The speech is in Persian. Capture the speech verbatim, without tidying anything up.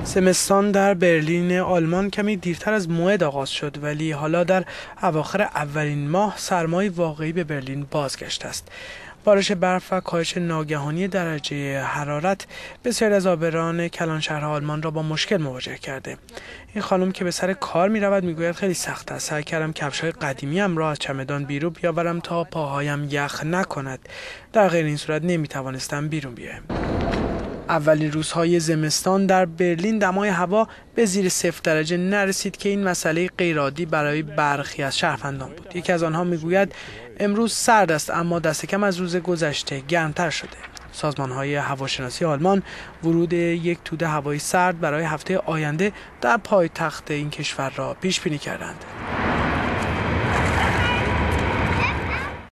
زمستان در برلین آلمان کمی دیرتر از موعد آغاز شد، ولی حالا در اواخر اولین ماه سرمای واقعی به برلین بازگشته است. بارش برف و کاهش ناگهانی درجه حرارت بسیاری از عابران کلانشهرهای آلمان را با مشکل مواجه کرده. این خانم که به سر کار می رود می گوید خیلی سخت است. سعی کردم کفش‌های قدیمیم را از چمدان بیرون بیاورم تا پاهایم یخ نکند. در غیر این صورت نمی توانستم بیرون بیایم. اولین روزهای زمستان در برلین دمای هوا به زیر صفر درجه نرسید که این مسئله غیرعادی برای برخی از شهروندان بود. یکی از آنها میگوید امروز سرد است، اما دست کم از روز گذشته گرمتر شده. سازمان‌های هواشناسی آلمان ورود یک توده هوایی سرد برای هفته آینده در پایتخت این کشور را پیش بینی کردند.